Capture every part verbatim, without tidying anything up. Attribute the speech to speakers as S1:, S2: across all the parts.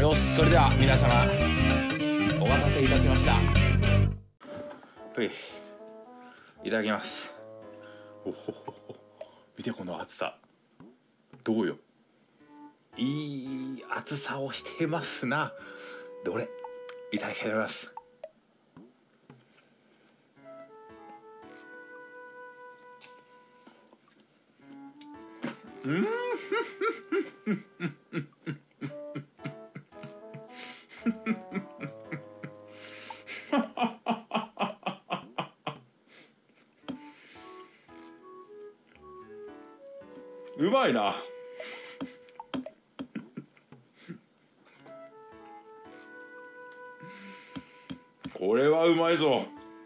S1: よし、それでは皆様お待たせいたしました。ぷい、いただきます。おほほほ、見てこの厚さ、どうよ、いい厚さをしてますな。どれ、いただきたいと思います。うんうまいな。これはうまいぞ。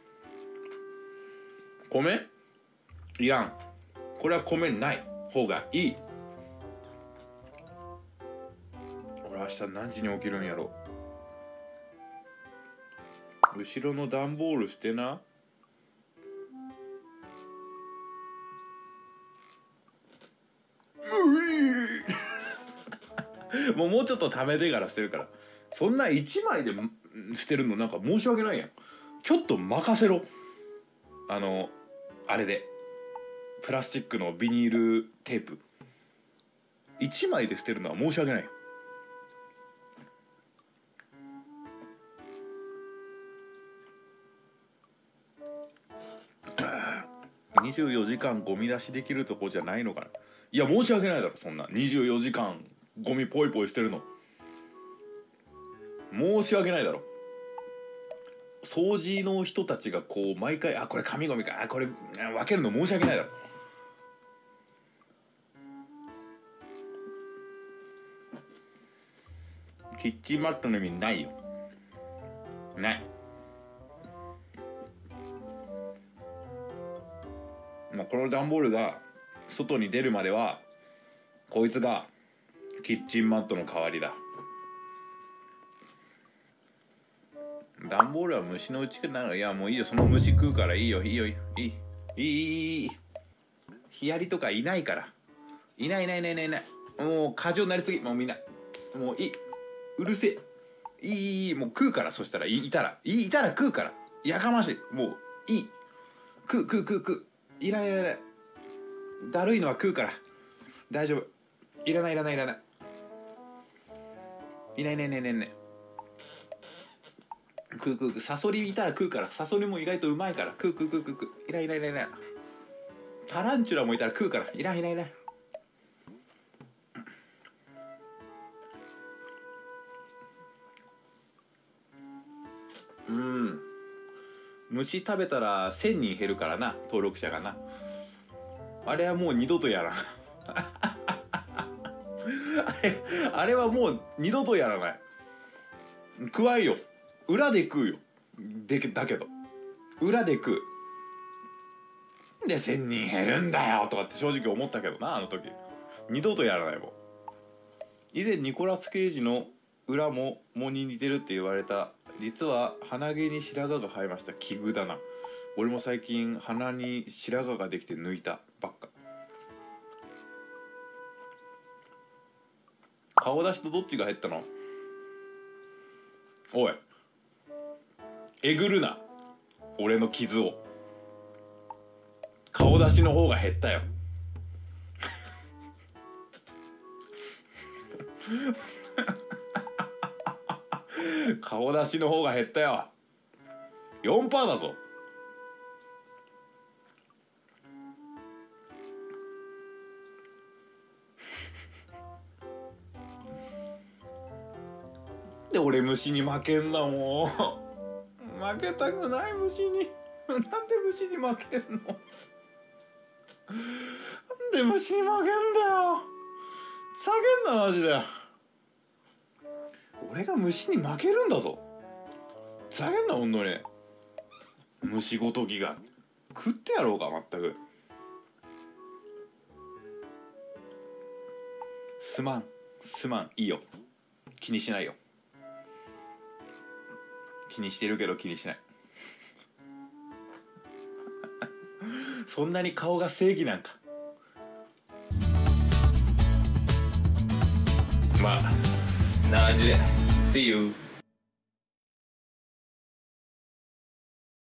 S1: 米いらん。これは米ない方がいい。俺明日何時に起きるんやろ。後ろの段ボールしてな。もうもうちょっとためてから捨てるから。そんないちまいで捨てるのなんか申し訳ないやん。ちょっと任せろ。あのあれでプラスチックのビニールテープいちまいで捨てるのは申し訳ない。にじゅうよじかんゴミ出しできるとこじゃないのかな。いや申し訳ないだろ、そんなにじゅうよじかんゴミポイポイ捨てるの申し訳ないだろ。掃除の人たちがこう毎回、あこれ紙ゴミか、あこれ分けるの申し訳ないだろ。キッチンマットの意味ないよ。ない。まあこの段ボールが外に出るまではこいつがキッチンマットの代わりだ。段ボールは虫のうちなら、いやもういいよ、その虫食うからいいよ、いいよ、いいいいいいいい、ヒアリとかいないから、いないいないいないいないいない、もう過剰になりすぎ、もうみんなもういいうるせえ、いいいい、もう食うから。そしたらいいたらいいたら食うから、やかましい、もういい、食う食う食う食う、いらないいらない、だるいのは食うから大丈夫、いらないいらないいらない、いないいないいないいないいない、食う食う食う、サソリいたら食うから、サソリも意外とうまいから食う食う食う食う食う、いらんいらんいらんいらん、タランチュラもいたら食うから、いらんいらんいらん。うん、虫食べたらせんにん減るからな、登録者がな。あれはもう二度とやらんあれあれはもう二度とやらない。食わんよ、裏で食うよ。でだけど裏で食うでせんにん減るんだよとかって正直思ったけどな、あの時。二度とやらないもん。以前ニコラス・ケイジの裏ももに似てるって言われた、実は鼻毛に白髪が生えました。奇遇だな。俺も最近鼻に白髪ができて抜いたばっか。顔出しとどっちが減ったの？おい、えぐるな俺の傷を。顔出しの方が減ったよ顔出しの方が減ったよ。 よんパーセント だぞ。で俺虫に負けんだもん負けたくない虫になんで虫に負けんのなんで虫に負けんだよ。下げんなマジで。俺が虫に負けるんだぞ。下げんなほんとに。虫ごときが食ってやろうか。まったくすまんすまん、いいよ、気にしないよ。気にしてるけど気にしないそんなに顔が正義なんか。まあな感じで See you